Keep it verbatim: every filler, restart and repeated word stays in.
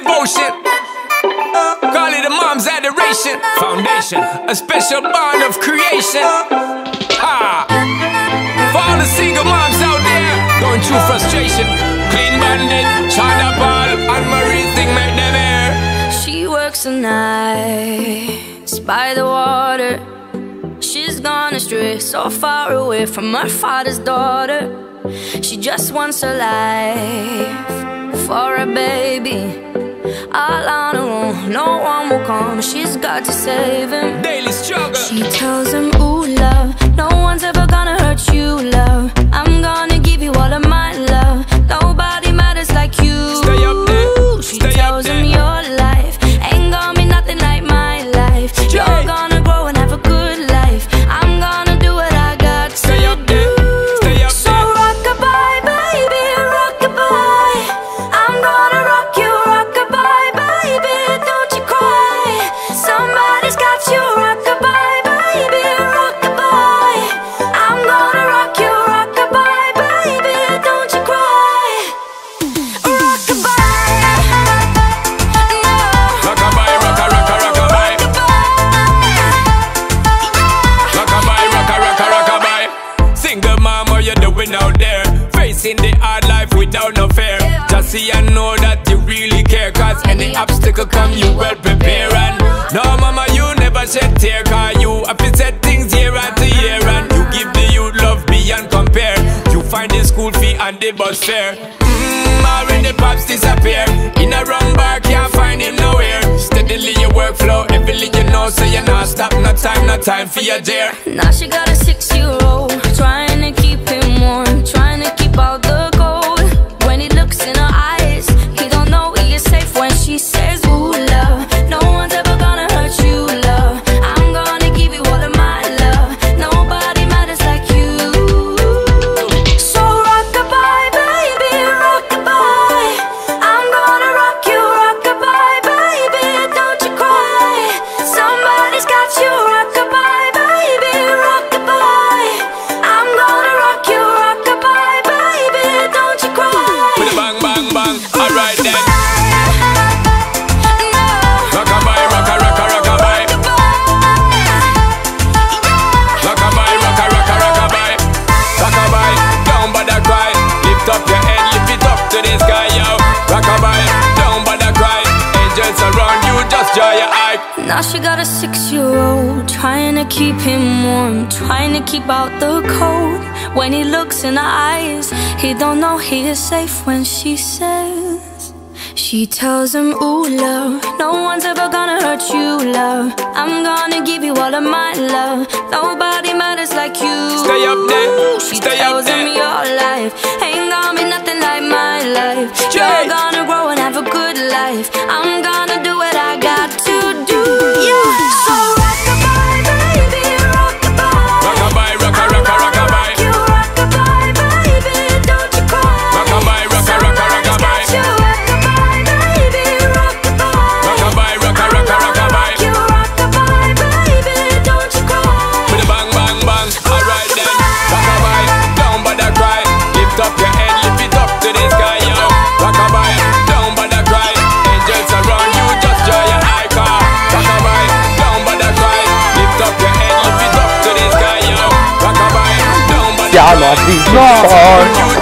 devotion. Call it a mom's adoration. Foundation, a special bond of creation. Ah. For all the single moms out there going through frustration, clean Bandit, China Ball, and Marie thing make them air. She works the nights by the water. She's gone astray, so far away from her father's daughter. She just wants a life for a baby. All on her own, no one will come. She's got to save him. Daily struggle. She tells him, ooh, love, no one's ever gonna hurt you, love. I'm gonna give you all of my love. Nobody matters like you. Stay up there. She Stay tells up there. him your life ain't gonna be nothing like my life. You're Hey. gonna grow and have a good life. I'm gonna do what I got to Stay up do. there. Stay up So there. rockabye, baby, rockabye. I'm gonna rock you, rockabye, baby. Don't you cry. Somebody's got you, rockabye, baby, rockabye. I'm gonna rock you, rockabye, baby. Don't you cry. Rockabye. No. Rockabye, rocka, rocka, rockabye. Rockabye, rocka, rocka, rockabye. Single mom, what you doing out there? Facing the hard life without no fear. Just see and know that you really care. Cause any obstacle come, you well prepare. And no mama, you never shed tear. Cause you have to set things year after year. And you give the youth love beyond compare. You find the school fee and the bus fare. Mmm, already pops disappear. In a run bar, can't find him nowhere. Steadily your workflow, everything you know. So you not stop, no time, no time for your dear. Now she got a six-year-old, trying to keep him warm, trying to keep out the cold. When he looks in her eyes, he don't know he is safe when she says, ooh, love, no one's ever gonna hurt you, love. I'm gonna give you all of my love. Nobody matters like you. So rockabye, baby, rockabye. I'm gonna rock you, rockabye, baby. Don't you cry. Somebody's got you, rockabye, baby, rockabye. I'm gonna rock you, rockabye, baby. Don't you cry. With a bang, bang, bang. Alright then. No. Rockabye, rocka, rocka, rockabye. Rockabye, rocka, rocka, rockabye. Rockabye, don't bother cry. Lift up your head, lift it up to the sky, yo. Rockabye, don't bother cry. Angels around you, just dry your eye. Now she got a six-year-old, trying to keep him warm, trying to keep out the cold. When he looks in her eyes, he don't know he is safe when she says. She tells him, ooh, love, no one's ever gonna hurt you, love. I'm gonna give you all of my love. Nobody matters like you. Stay up there, She stay up tells him there. your life ain't gonna be nothing like my life. Jay. You're gonna grow and have a good life. I'm gonna do what I got to do. Yeah. So rockabye, baby, rockabye. Rockabye, rocka, rocka, rockabye. You rockabye, baby, don't you cry. Rockabye, rocka, rocka, rockabye. You rockabye, baby, rockabye. Rockabye, rocka, rocka, rockabye. You rockabye, baby, don't you cry. With a bang, bang, bang. Alright then. Rockabye, don't bother cry. Lift up your head, lift it up to the sky, yo. Rockabye, don't bother cry. Angels around you, just dry your eye car. Rockabye, don't bother cry. Lift up your head, lift it up to the sky, yo. Rockabye, don't bother Siamo cry. a Regent. You